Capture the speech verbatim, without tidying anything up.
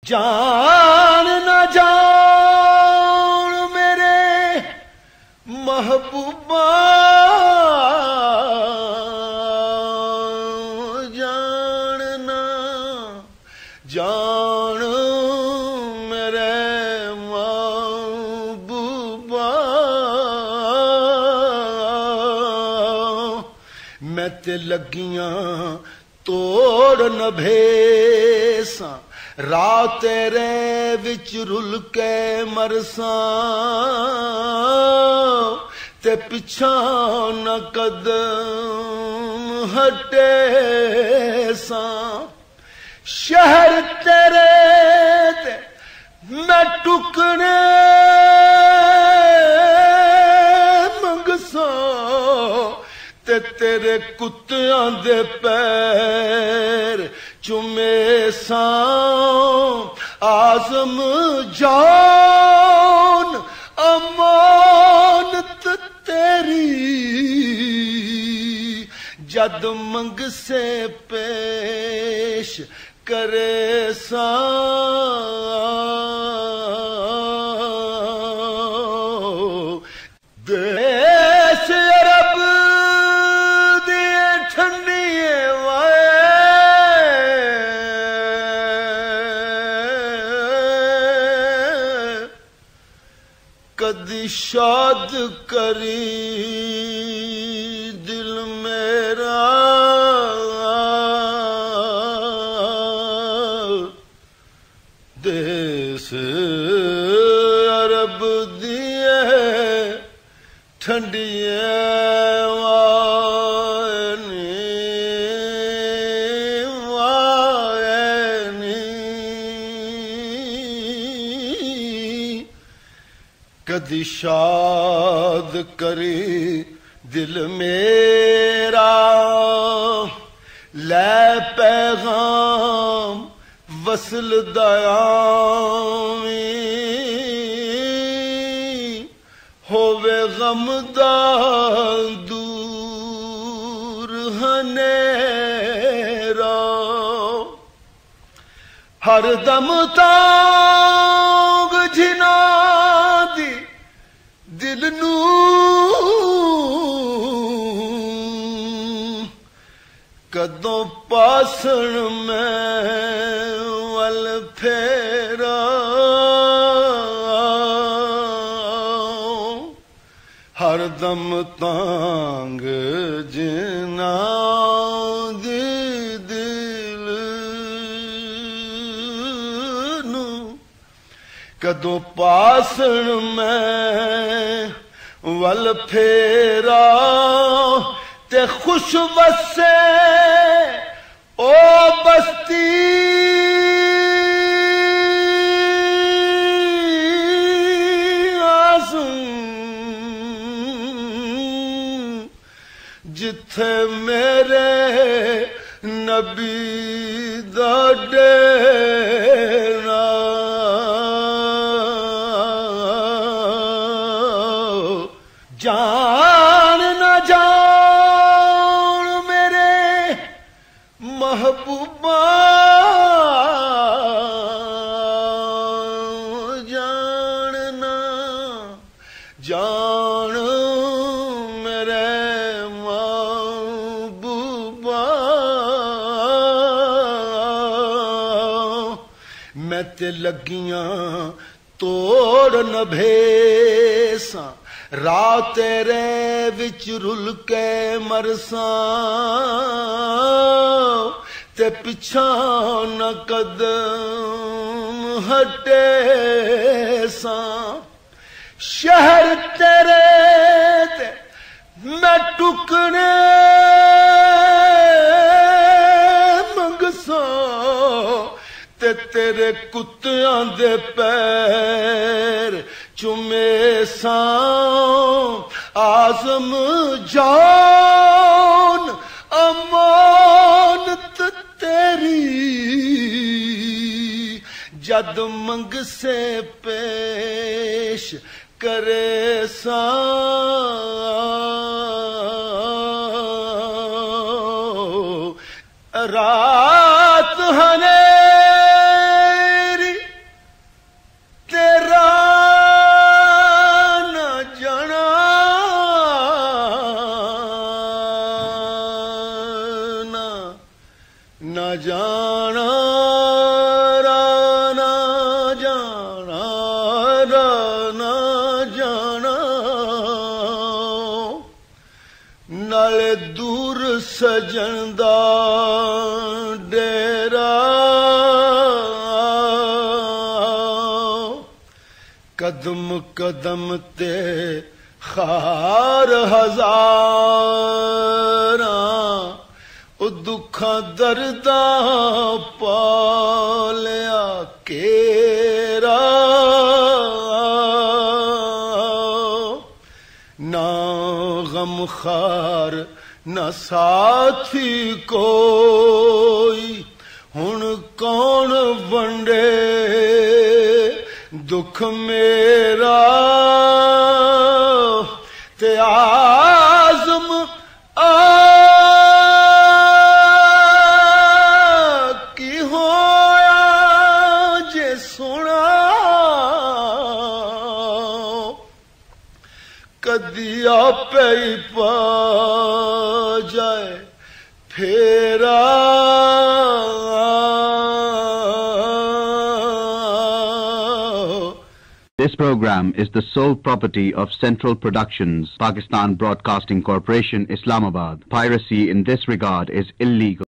जान न जान मेरे महबूबा, जान न जान मेरे महबूबा, मैं ते लगियां तोड़ न भेसां, रात तेरे विच रुल के मरसां, ते पिछा न कदम हटे सां। शहर तेरे ते मैं टुकने मंगसां, ते तेरे कुत्तियां दे पैर चुमे सां। आज़म जान अमानत तेरी, जद मंग से पेश करे सां। देश अरब दिए ठंडिए कदी शाद करी दिल मेरा, देश अरब दिए ठंडिए वायनी वायनी, कदी शाद करी दिल मेरा। लै पैगाम वसल दयावी, होवे गमदा दूर हनेरा। हर दम तांग जिना दी दिल नू, कदों पासण मैं वल फेरा। हर दम तांग जिना दी दिल नू, कदों पासण मैं वल फेरा। ते खुश वसे ओ बस्ती आज़म, जिथे मेरे नबी दा डेरा। जान न जान मेरे महबूबा, जान न जान मेरे महबूबा, मैं ते लगियां तोड़ न भेसां, रात तेरे विच रुल के मरसां, ते पिछा न कदम हटे सां। शहर तेरे ते मैं टुकने मंगसां, ते तेरे कुत्तियां दे पैर चुमे सां। आज़म जान अमानत तेरी, जद मंग से पेश करे सां। रात हनेरी सजन दा डेरा कदम कदम ते खार हजारां ओ दुखा दर्दा पालिया केरा ना गम खार ना साथी कोई हुण कौन वंडे दुख मेरा ते आज़म आ की होया जे सुना कदी आपे ही पा जाए फेरा This program is the sole property of Central Productions, Pakistan Broadcasting Corporation, Islamabad. Piracy in this regard is illegal.